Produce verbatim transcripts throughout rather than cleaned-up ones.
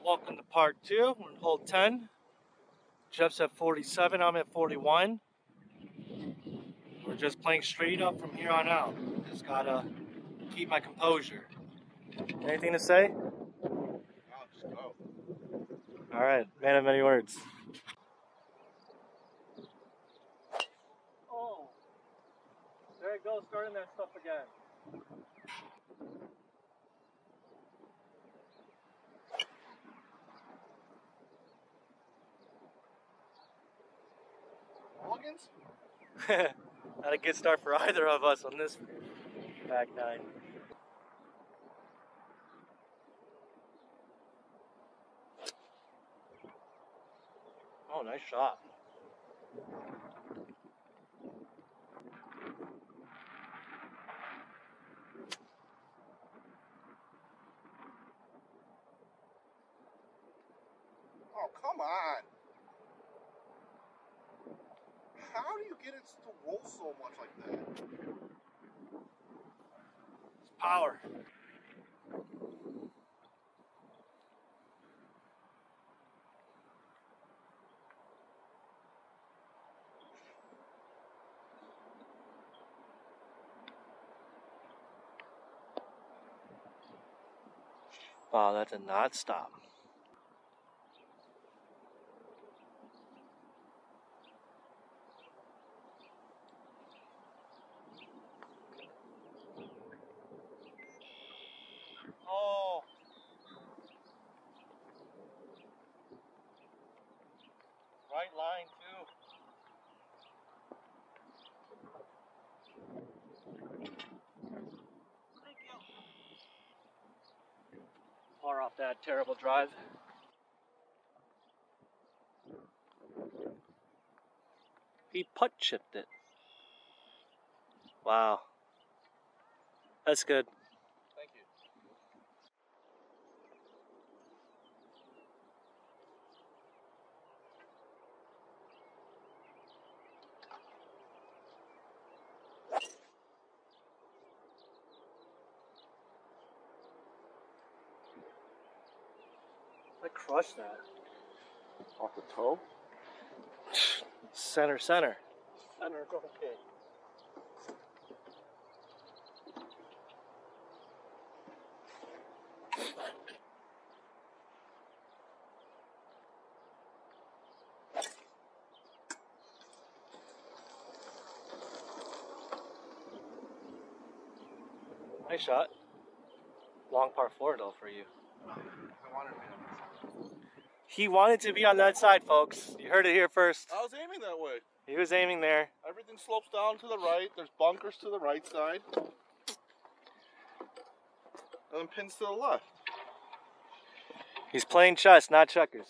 Welcome to part two. We're in hole ten. Jeff's at forty-seven, I'm at forty-one. We're just playing straight up from here on out. Just gotta keep my composure. Anything to say? No, just go. Alright, man of many words. Oh, there it goes, starting that stuff again. Mulligans? Not a good start for either of us on this back nine. Oh, nice shot. Oh, come on. How do you get it to roll so much like that? It's power. Wow, that did not stop. Oh. Right line too. Thank you. Far off that terrible drive. He putt chipped it. Wow. That's good. Thank you. I crushed that. Off the toe? Center, center. Center, okay. Nice shot. Long par four though for you. I wanted to be on this. He wanted to be on that side, folks. You heard it here first. I was aiming that way. He was aiming there. Everything slopes down to the right. There's bunkers to the right side. And then pins to the left. He's playing chess, not checkers.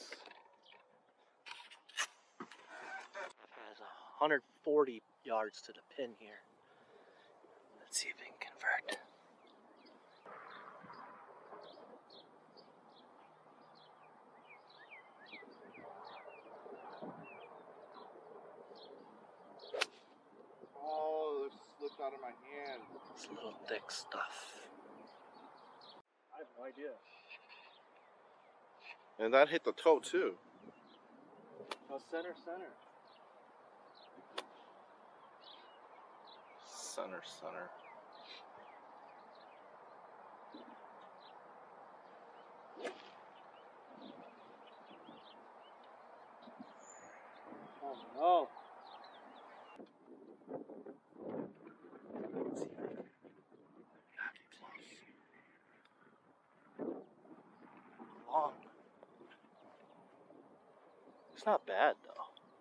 Has one hundred forty yards to the pin here. Let's see if he can convert. Oh, it slipped out of my hand. It's little thick stuff. I have no idea. And that hit the toe too. No, center, center. Center, center. Oh no. Let's see. Gotta be close. Long. It's not bad though.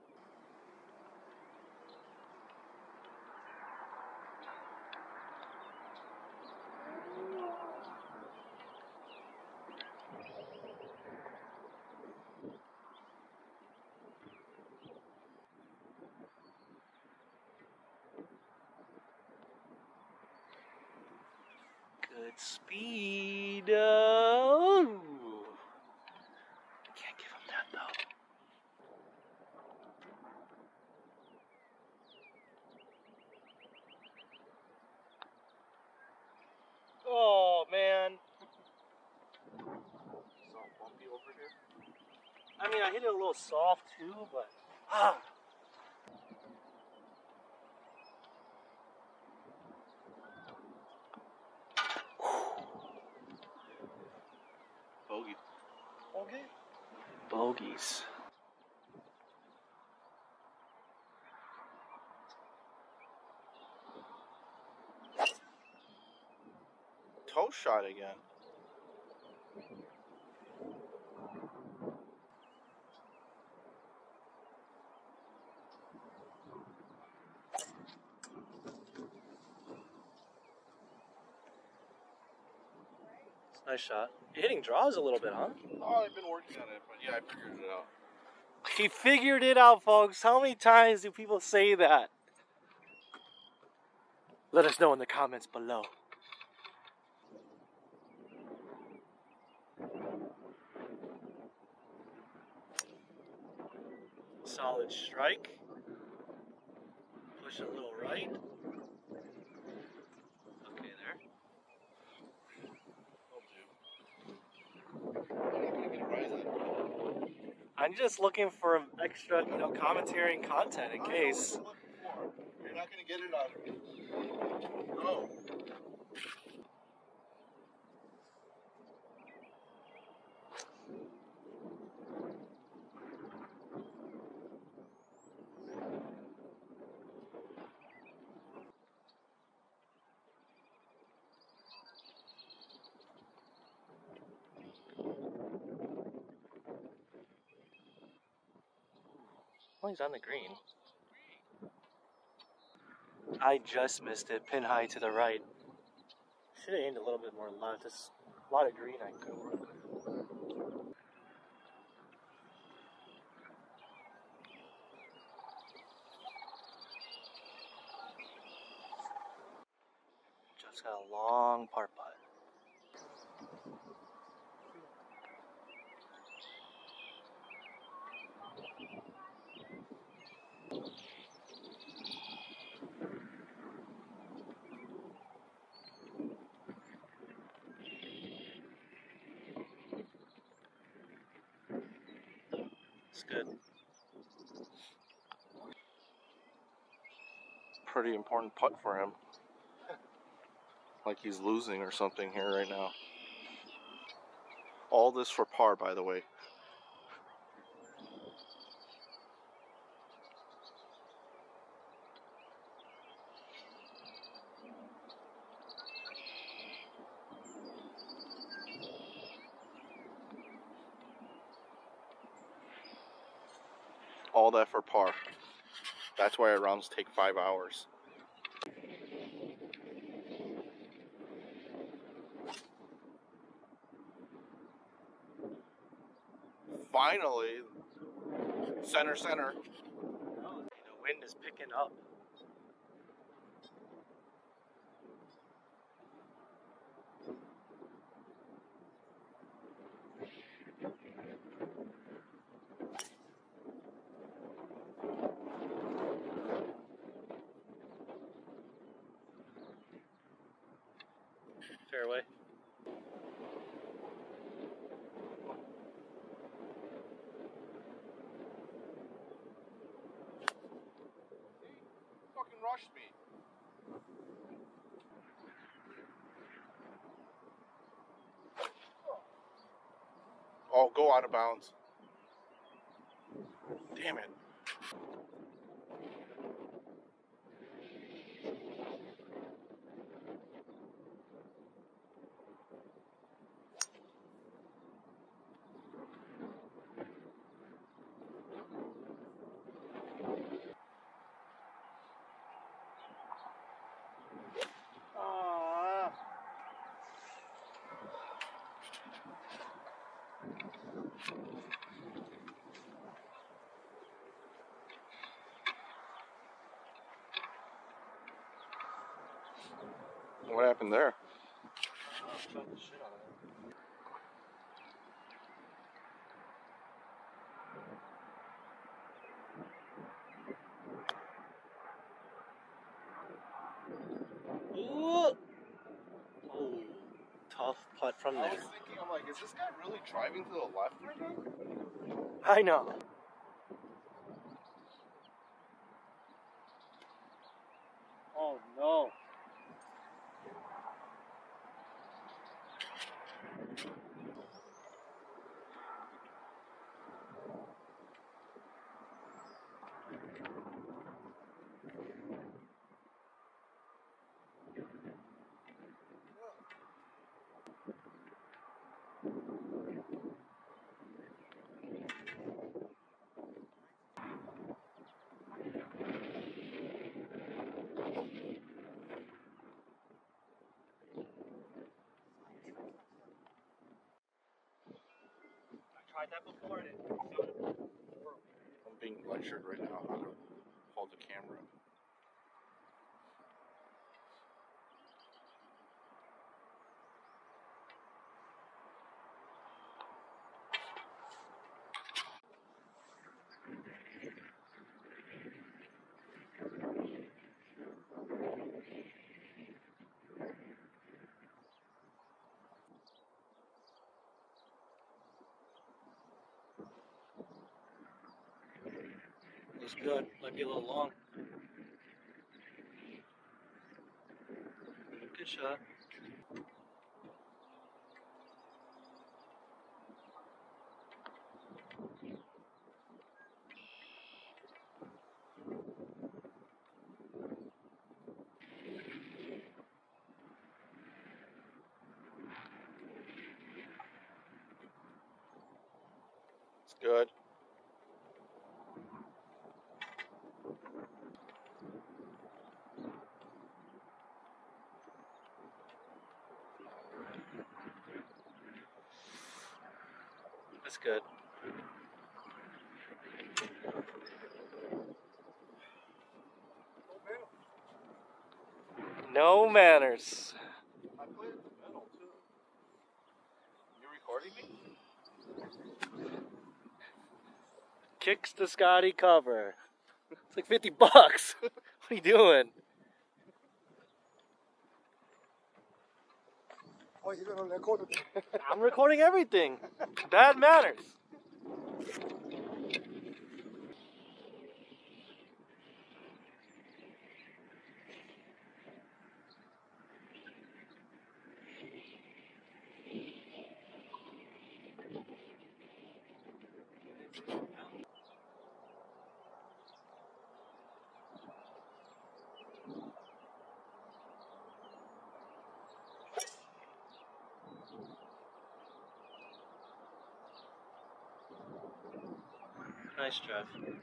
Good speed. Oh. I can't give him that though. Oh man. So bumpy over here. I mean, I hit it a little soft too, but ah. Bogey. Bogey? Bogeys. Toe shot again. Nice shot. You're hitting draws a little bit, huh? Oh, I've been working on it, but yeah, I figured it out. He figured it out, folks. How many times do people say that? Let us know in the comments below. Solid strike. Push a little right. Okay, there. I'm just looking for extra, you know, commentary and content in case. You're not gonna get it out of me. No. Oh, he's on the green. I just missed it. Pin high to the right. Should have aimed a little bit more left. There's a lot of green I could work with. Just got a long par putt. It's good. Pretty important putt for him. Like he's losing or something here right now. All this for par, by the way. All that for par. That's why our rounds take five hours. Finally, center, center. The wind is picking up. Fairway. Fucking rushed me. Oh, go out of bounds. Damn it. Ah. What happened there? Ooh. Oh, tough putt from I there. was thinking, I'm like, like, is this guy really driving to the left right now? I know. Oh no. I tried that before and it sounded horrible. I'm being lectured right now how to hold the camera. Looks good. Might be a little long. Good shot. It's good. That's good. No manners. I played at the middle too. You recording me? Kicks the Scotty cover. It's like fifty bucks. What are you doing? Oh, you're gonna record it. I'm recording everything. Bad manners. Nice, Jeff.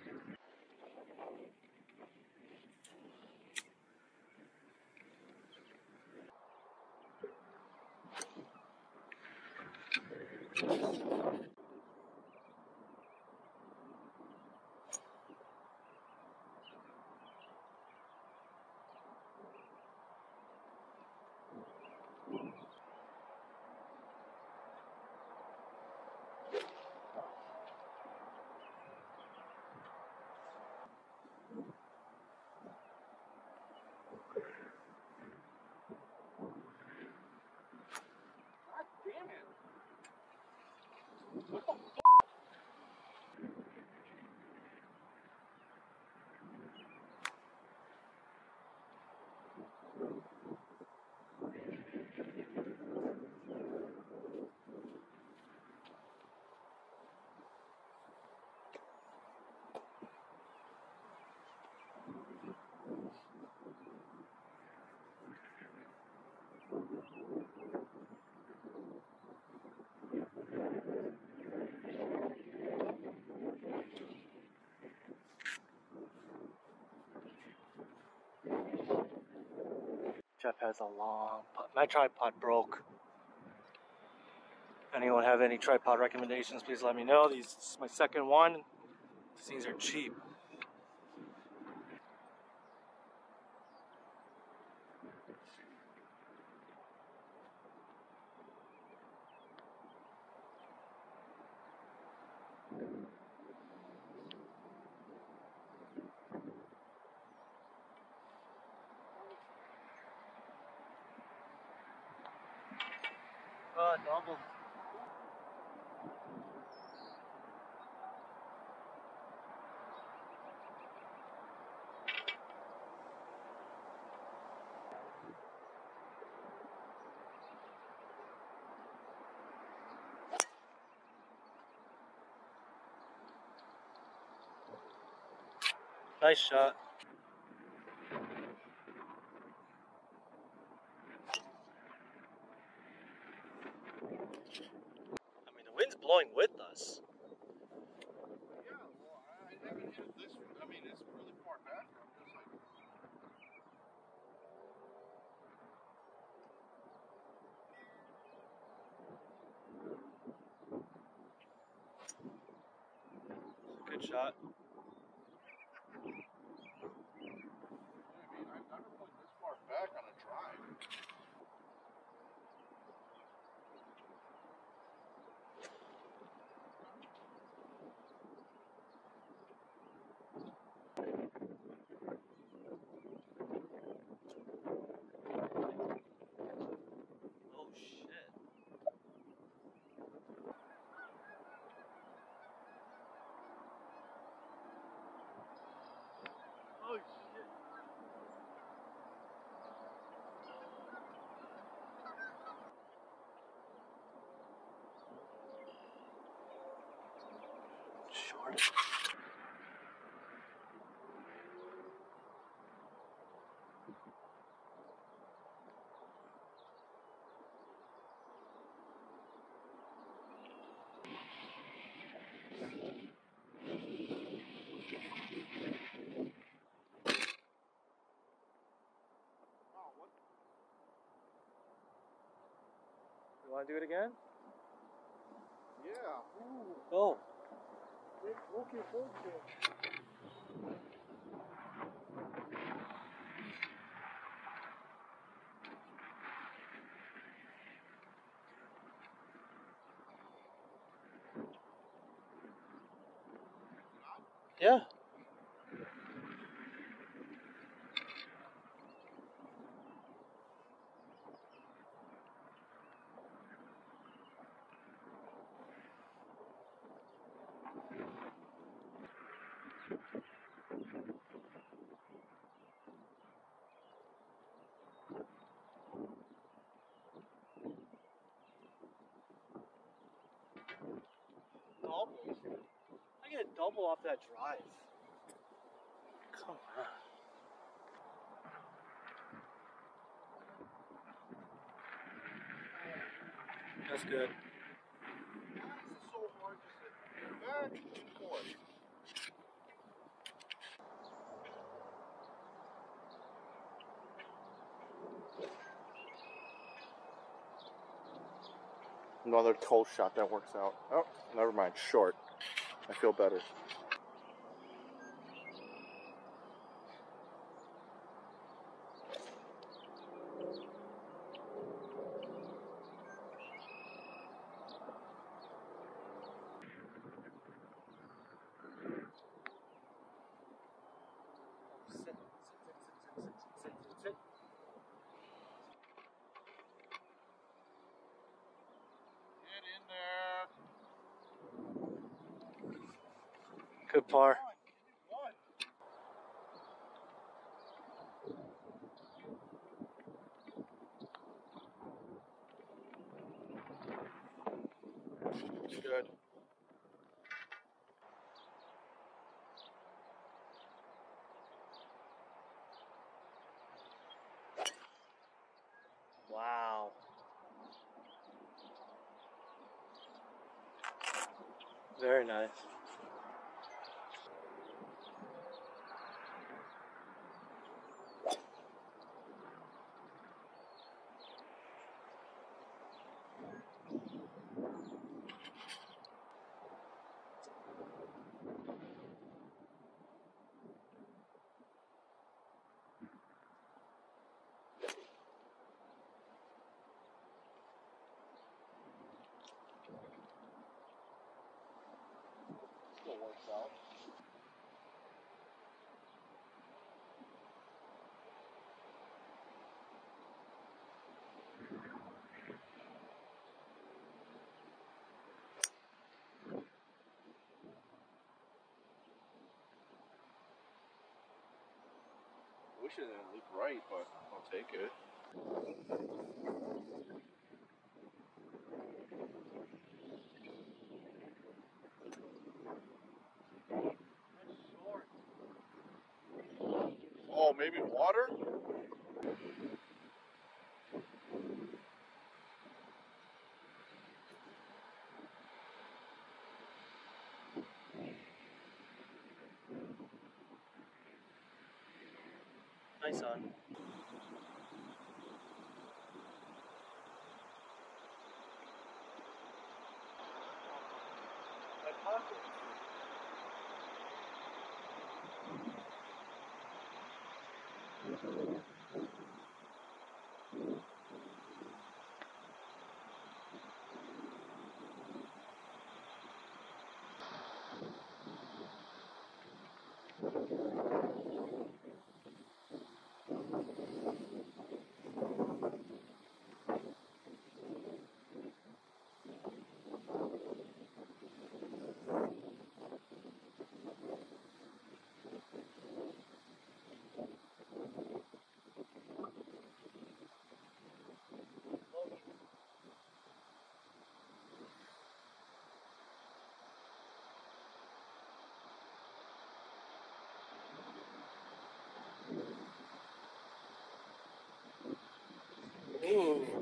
Jeff has a long pod. My tripod broke. If anyone have any tripod recommendations, please let me know. These this is my second one. These things are cheap. Uh, double. Nice shot. I mean, the wind's blowing with us. Yeah, well, I haven't hit this. I mean, it's really far back. I'm just like. Good shot. I mean, I've never put this far back on a drive. Oh shit. Oh shit. Short. You want to do it again? Yeah. Ooh. Oh. Looking forward to it. Yeah. Double? I get a double off that drive. Come on. That's good. This is so hard to sit back and forth. Another toe shot that works out. Oh, never mind. Short. I feel better. Sit, sit, sit, sit, sit, sit, sit, sit. Get in there. Good par. One. Good. Wow. Very nice. Still works out. Wish it didn't look right, but I'll take it. maybe water? Nice on. My pocket. Ooh.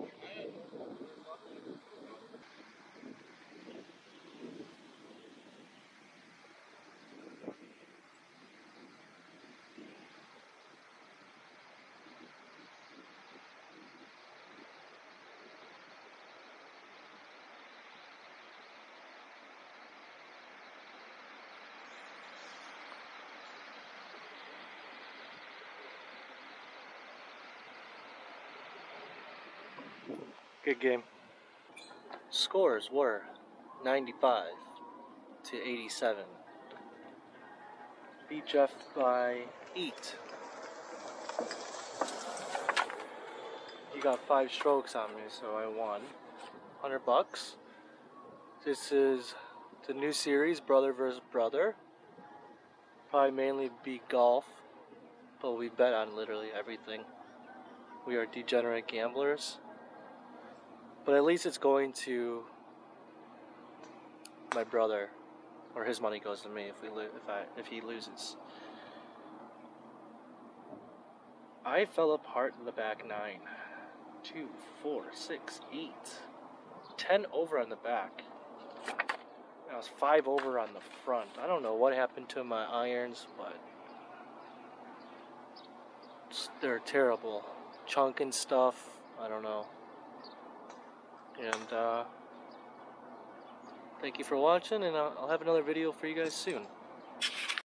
Good game. Scores were ninety-five to eighty-seven. Beat Jeff by eight. He got five strokes on me, so I won. one hundred bucks. This is the new series, Brother versus Brother. Probably mainly be golf, but we bet on literally everything. We are degenerate gamblers. But at least it's going to my brother, or his money goes to me if we lo- if I if he loses. I fell apart in the back nine. Two, four, six, eight. Ten over on the back. I was five over on the front. I don't know what happened to my irons, but they're terrible. Chunking stuff. I don't know. And uh, thank you for watching, and I'll, I'll have another video for you guys soon.